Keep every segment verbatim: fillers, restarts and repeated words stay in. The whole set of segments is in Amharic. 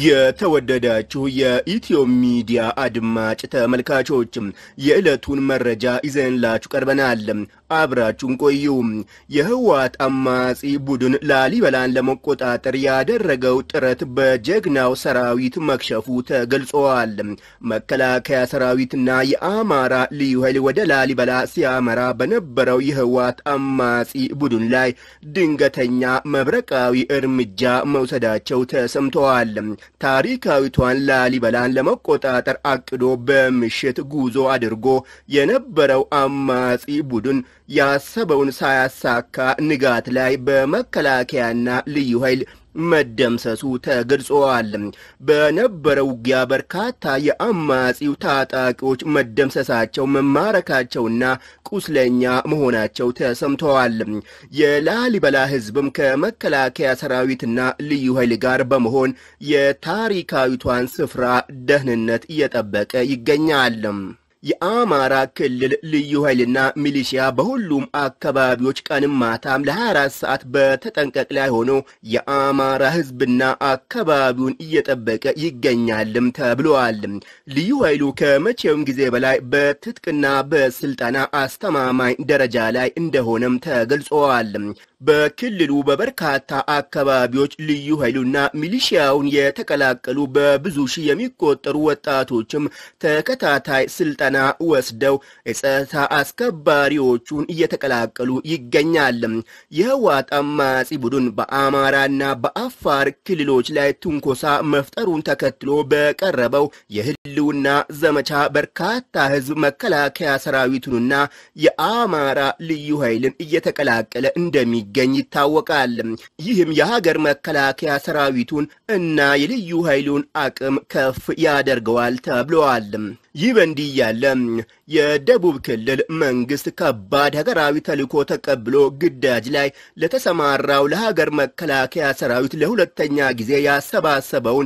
የተወደዳችሁ የኢትዮ ሚዲያ አድማጭ ተመልካቾችም የዕለቱን መረጃ ይዘንላችሁ ቀርበናል። አብራችሁን ቆዩ። የህውሃት አማጺ ቡድን ላሊበላን ለመቆጣጠር ያደረገው ጥረት በጀግናው ሰራዊት መክሸፉ ተገልጿል። መከላከያ ሰራዊትና የአማራ ልዩ ኃይል ወደ ላሊበላ ሲያመራ በነበረው የህውሃት አማጺ ቡድን ላይ ድንገተኛ መብረቃዊ እርምጃ መውሰዳቸው ተሰምቷል። ታሪካዊቷን ላሊበላን ለመቆጣጠር አቅዶ በምሽት ጉዞ አድርጎ የነበረው አማጺ ቡድን ያሰበውን ሳያሳካ ንጋት ላይ በመከላከያና ልዩ ኃይል መደምሰሱ ተገልጿል። በነበረው ውጊያ በርካታ የአማጺው ታጣቂዎች መደምሰሳቸው መማረካቸውና ቁስለኛ መሆናቸው ተሰምተዋል። የላሊበላ ህዝብም ከመከላከያ ሰራዊትና ልዩ ኃይል ጋር በመሆን የታሪካዊቷን ስፍራ ደህንነት እየጠበቀ ይገኛል። የአማራ ክልል ልዩ ኃይልና ሚሊሺያ በሁሉም አካባቢዎች ቀንም ማታም ለ24 ሰዓት በተጠንቀቅ ላይ ሆኖ የአማራ ህዝብና አካባቢውን እየጠበቀ ይገኛልም ተብሏል። ልዩ ኃይሉ ከመቼውም ጊዜ በላይ በትጥቅና በስልጠና አስተማማኝ ደረጃ ላይ እንደሆነም ተገልጿል። በክልሉ በበርካታ አካባቢዎች ልዩ ኃይሉና ሚሊሺያውን የተቀላቀሉ በብዙ ሺህ የሚቆጠሩ ወጣቶችም ተከታታይ ስልጠና ወስደው የጸጥታ አስከባሪዎቹን እየተቀላቀሉ ይገኛል። የህውሃት አማጺ ቡድን በአማራና በአፋር ክልሎች ላይ ትንኮሳ መፍጠሩን ተከትሎ በቀረበው የህልውና ዘመቻ በርካታ ህዝብ መከላከያ ሰራዊቱንና የአማራ ልዩ ኃይልን እየተቀላቀለ እንደሚገኝ ገኝ ይታወቃል። ይህም የሀገር መከላከያ ሰራዊቱን እና የልዩ ኃይሉን አቅም ከፍ ያደርገዋል ተብሏል። ይህ በእንዲህ ያለ የደቡብ ክልል መንግስት ከባድ ሀገራዊ ተልዕኮ ተቀብሎ ግዳጅ ላይ ለተሰማራው ለሀገር መከላከያ ሰራዊት ለሁለተኛ ጊዜ ያሰባሰበውን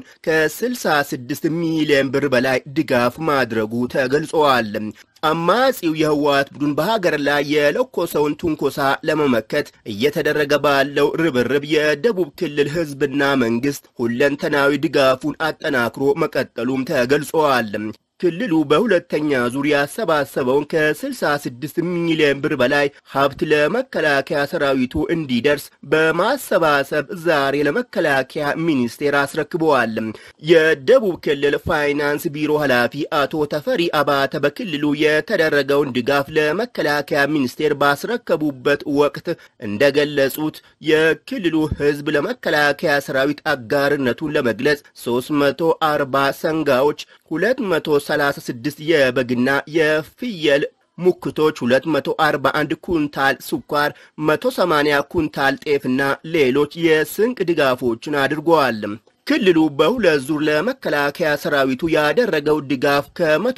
ከ66 ሚሊዮን ብር በላይ ድጋፍ ማድረጉ ተገልጿል። አማጺው የህውሃት ቡድን በሀገር ላይ የለኮሰውን ትንኮሳ ለመመከት እየተደረገ ባለው ርብርብ የደቡብ ክልል ህዝብና መንግስት ሁለንተናዊ ድጋፉን አጠናክሮ መቀጠሉም ተገልጿል። ክልሉ በሁለተኛ ዙር ያሰባሰበውን ከ66 ሚሊዮን ብር በላይ ሀብት ለመከላከያ ሰራዊቱ እንዲደርስ በማሰባሰብ ዛሬ ለመከላከያ ሚኒስቴር አስረክበዋል። የደቡብ ክልል ፋይናንስ ቢሮ ኃላፊ አቶ ተፈሪ አባተ በክልሉ የተደረገውን ድጋፍ ለመከላከያ ሚኒስቴር ባስረከቡበት ወቅት እንደገለጹት የክልሉ ህዝብ ለመከላከያ ሰራዊት አጋርነቱን ለመግለጽ ሶስት መቶ አርባ ሰንጋዎች ሁለት መቶ ሰላሳ ስድስት የበግና የፍየል ሙክቶች ሁለት መቶ አርባ አንድ ኩንታል ስኳር መቶ ሰማንያ ኩንታል ጤፍና ሌሎች የስንቅ ድጋፎችን አድርጓል። ክልሉ በሁለት ዙር ለመከላከያ ሰራዊቱ ያደረገው ድጋፍ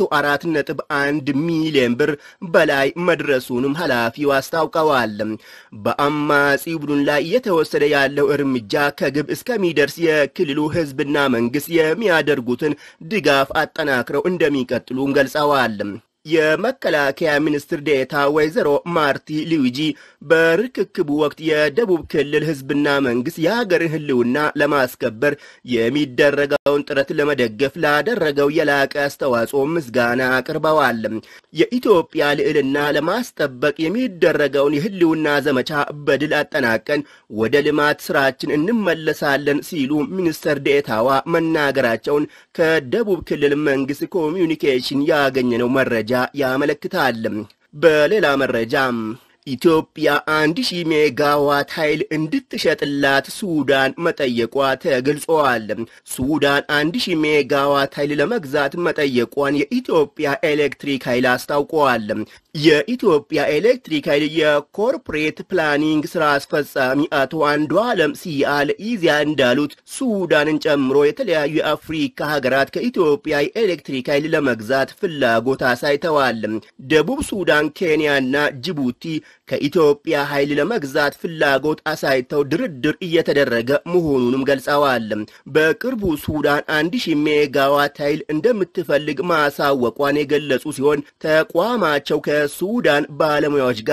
ከ104.1 ሚሊዮን ብር በላይ መድረሱንም ኃላፊው አስታውቀዋል። በአማጺ ቡድን ላይ እየተወሰደ ያለው እርምጃ ከግብ እስከሚደርስ የክልሉ ህዝብና መንግስት የሚያደርጉትን ድጋፍ አጠናክረው እንደሚቀጥሉ ገልጸዋል። የመከላከያ ሚኒስትር ዴታ ወይዘሮ ማርቲ ሊዊጂ በርክክቡ ወቅት የደቡብ ክልል ህዝብና መንግስት የሀገርን ህልውና ለማስከበር የሚደረገውን ጥረት ለመደገፍ ላደረገው የላቀ አስተዋጽኦ ምስጋና አቅርበዋል። የኢትዮጵያ ልዕልና ለማስጠበቅ የሚደረገውን የህልውና ዘመቻ በድል አጠናቀን ወደ ልማት ስራችን እንመለሳለን ሲሉ ሚኒስትር ዴታዋ መናገራቸውን ከደቡብ ክልል መንግስት ኮሚዩኒኬሽን ያገኘነው መረጃ ያመለክታል። በሌላ መረጃም ኢትዮጵያ አንድ ሺህ ሜጋዋት ኃይል እንድትሸጥላት ሱዳን መጠየቋ ተገልጿል። ሱዳን አንድ ሺህ ሜጋዋት ኃይል ለመግዛት መጠየቋን የኢትዮጵያ ኤሌክትሪክ ኃይል አስታውቋል። የኢትዮጵያ ኤሌክትሪክ ኃይል የኮርፖሬት ፕላኒንግ ስራ አስፈጻሚ አቶ አንዱዓለም ሲአል ኢዚያ እንዳሉት ሱዳንን ጨምሮ የተለያዩ የአፍሪካ ሀገራት ከኢትዮጵያ የኤሌክትሪክ ኃይል ለመግዛት ፍላጎት አሳይተዋል። ደቡብ ሱዳን፣ ኬንያና ጅቡቲ ከኢትዮጵያ ኃይል ለመግዛት ፍላጎት አሳይተው ድርድር እየተደረገ መሆኑንም ገልጸዋል። በቅርቡ ሱዳን አንድ ሺህ ሜጋዋት ኃይል እንደምትፈልግ ማሳወቋን የገለጹ ሲሆን ተቋማቸው ከሱዳን ባለሙያዎች ጋር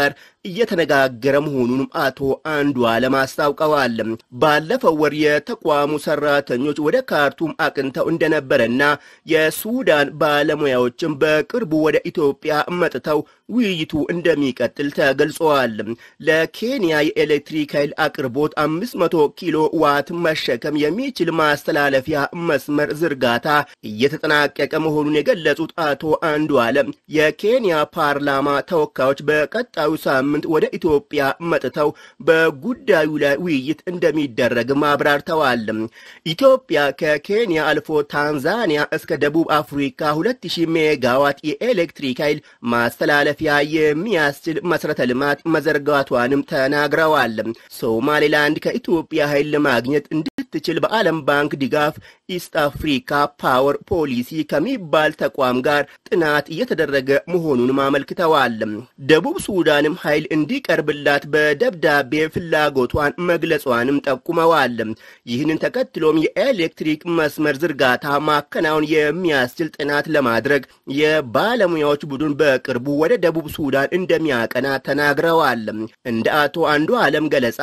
እየተነጋገረ መሆኑንም አቶ አንዱዓለም አስታውቀዋል። ባለፈው ወር የተቋሙ ሰራተኞች ወደ ካርቱም አቅንተው እንደነበረና የሱዳን ባለሙያዎችም በቅርቡ ወደ ኢትዮጵያ መጥተው ውይይቱ እንደሚቀጥል ተገልጿል። ለኬንያ የኤሌክትሪክ ኃይል አቅርቦት አምስት መቶ ኪሎ ዋት መሸከም የሚችል ማስተላለፊያ መስመር ዝርጋታ እየተጠናቀቀ መሆኑን የገለጹት አቶ አንዱዓለም የኬንያ ፓርላማ ተወካዮች በቀጣዩ ሳምንት ወደ ኢትዮጵያ መጥተው በጉዳዩ ላይ ውይይት እንደሚደረግ ማብራርተዋል። ኢትዮጵያ ከኬንያ አልፎ ታንዛኒያ እስከ ደቡብ አፍሪካ ሁለት ሺህ ሜጋዋት የኤሌክትሪክ ኃይል ማስተላለፊያ የሚያስችል መሰረተ ልማት መዘርጋቷንም ተናግረዋል። ሶማሌላንድ ከኢትዮጵያ ኃይል ለማግኘት እንድትችል በዓለም ባንክ ድጋፍ ኢስት አፍሪካ ፓወር ፖሊሲ ከሚባል ተቋም ጋር ጥናት እየተደረገ መሆኑንም አመልክተዋል። ደቡብ ሱዳንም ኃይል እንዲቀርብላት በደብዳቤ ፍላጎቷን መግለጿንም ጠቁመዋል። ይህንን ተከትሎም የኤሌክትሪክ መስመር ዝርጋታ ማከናወን የሚያስችል ጥናት ለማድረግ የባለሙያዎች ቡድን በቅርቡ ወደ ደቡብ ሱዳን እንደሚያቀና ተናግረዋል። እንደ አቶ አንዱዓለም ገለጻ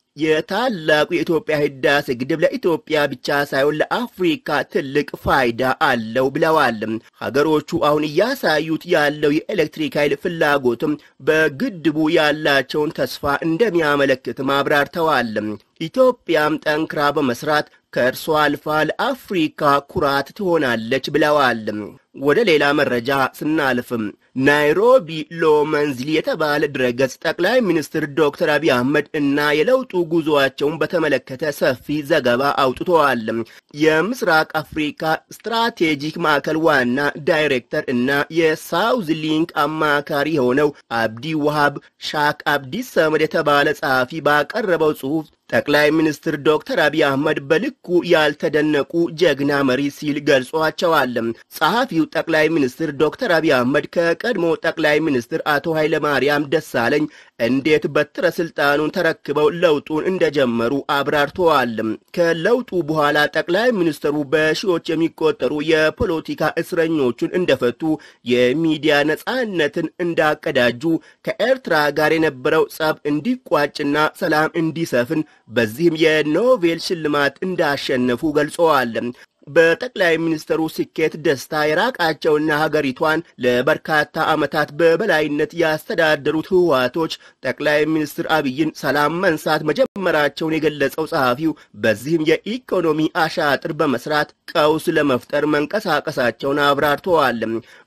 የታላቁ የኢትዮጵያ ህዳሴ ግድብ ለኢትዮጵያ ብቻ ሳይሆን ለአፍሪካ ትልቅ ፋይዳ አለው ብለዋል። ሀገሮቹ አሁን እያሳዩት ያለው የኤሌክትሪክ ኃይል ፍላጎትም በግድቡ ያላቸውን ተስፋ እንደሚያመለክት ማብራርተዋል። ኢትዮጵያም ጠንክራ በመስራት ከእርሷ አልፋ ለአፍሪካ ኩራት ትሆናለች ብለዋል። ወደ ሌላ መረጃ ስናልፍም ናይሮቢ ሎመንዝሊ የተባለ ድረገጽ ጠቅላይ ሚኒስትር ዶክተር አብይ አህመድ እና የለውጡ ጉዞአቸውን በተመለከተ ሰፊ ዘገባ አውጥተዋል። የምስራቅ አፍሪካ ስትራቴጂክ ማዕከል ዋና ዳይሬክተር እና የሳውዝ ሊንክ አማካሪ የሆነው አብዲ ወሃብ ሻክ አብዲ ሰመድ የተባለ ጸሐፊ ባቀረበው ጽሑፍ ጠቅላይ ሚኒስትር ዶክተር አብይ አህመድ በልኩ ያልተደነቁ ጀግና መሪ ሲል ገልጿቸዋል። ጸሐፊው ጠቅላይ ሚኒስትር ዶክተር አብይ አህመድ ከቀድሞ ጠቅላይ ሚኒስትር አቶ ኃይለ ማርያም ደሳለኝ እንዴት በትረ ስልጣኑን ተረክበው ለውጡን እንደጀመሩ አብራርተዋል። ከለውጡ በኋላ ጠቅላይ ሚኒስትሩ በሺዎች የሚቆጠሩ የፖለቲካ እስረኞቹን እንደፈቱ፣ የሚዲያ ነጻነትን እንዳቀዳጁ፣ ከኤርትራ ጋር የነበረው ጸብ እንዲቋጭና ሰላም እንዲሰፍን በዚህም የኖቤል ሽልማት እንዳሸነፉ ገልጸዋል። በጠቅላይ ሚኒስትሩ ስኬት ደስታ የራቃቸውና ሀገሪቷን ለበርካታ ዓመታት በበላይነት ያስተዳደሩት ህውሃቶች ጠቅላይ ሚኒስትር አብይን ሰላም መንሳት መጀመራቸውን የገለጸው ጸሐፊው በዚህም የኢኮኖሚ አሻጥር በመስራት ቀውስ ለመፍጠር መንቀሳቀሳቸውን አብራርተዋል።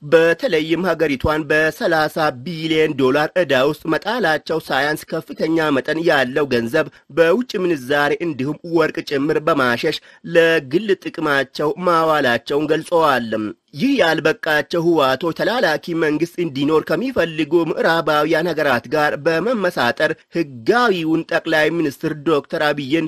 በተለይም ሀገሪቷን በሰላሳ ቢሊዮን ዶላር ዕዳ ውስጥ መጣላቸው ሳያንስ ከፍተኛ መጠን ያለው ገንዘብ በውጭ ምንዛሬ እንዲሁም ወርቅ ጭምር በማሸሽ ለግል ጥቅማቸው ማዋላቸውን ገልጸዋል። ይህ ያልበቃቸው ህውሃቶች ተላላኪ መንግስት እንዲኖር ከሚፈልጉ ምዕራባውያን ሀገራት ጋር በመመሳጠር ህጋዊውን ጠቅላይ ሚኒስትር ዶክተር አብይን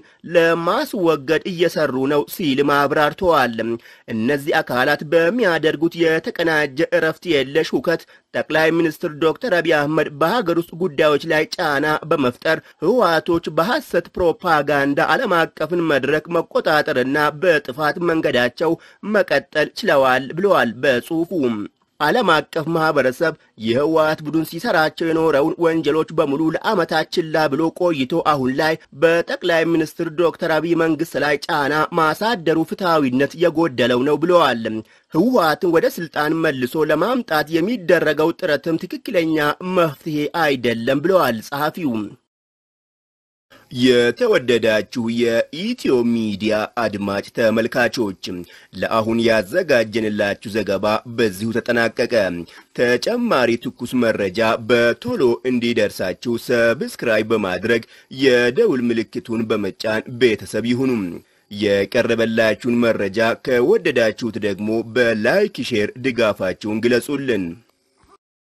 ለማስወገድ እየሰሩ ነው ሲል አብራርተዋል። እነዚህ አካላት በሚያደርጉት የተቀናጀ እረፍት የለሽ ሁከት ጠቅላይ ሚኒስትር ዶክተር አብይ አህመድ በሀገር ውስጥ ጉዳዮች ላይ ጫና በመፍጠር ህውሃቶች በሐሰት ፕሮፓጋንዳ ዓለም አቀፍን መድረክ መቆጣጠርና በጥፋት መንገዳቸው መቀጠል ችለዋል ብለዋል። በጽሑፉም ዓለም አቀፍ ማህበረሰብ የህውሃት ቡድን ሲሰራቸው የኖረውን ወንጀሎች በሙሉ ለዓመታት ችላ ብሎ ቆይቶ አሁን ላይ በጠቅላይ ሚኒስትር ዶክተር አብይ መንግስት ላይ ጫና ማሳደሩ ፍትሃዊነት የጎደለው ነው ብለዋል። ህውሃትን ወደ ስልጣን መልሶ ለማምጣት የሚደረገው ጥረትም ትክክለኛ መፍትሄ አይደለም ብለዋል ጸሐፊው። የተወደዳችሁ የኢትዮ ሚዲያ አድማጭ ተመልካቾች ለአሁን ያዘጋጀንላችሁ ዘገባ በዚሁ ተጠናቀቀ። ተጨማሪ ትኩስ መረጃ በቶሎ እንዲደርሳችሁ ሰብስክራይብ በማድረግ የደውል ምልክቱን በመጫን ቤተሰብ ይሁኑ። የቀረበላችሁን መረጃ ከወደዳችሁት ደግሞ በላይክ ሼር ድጋፋችሁን ግለጹልን።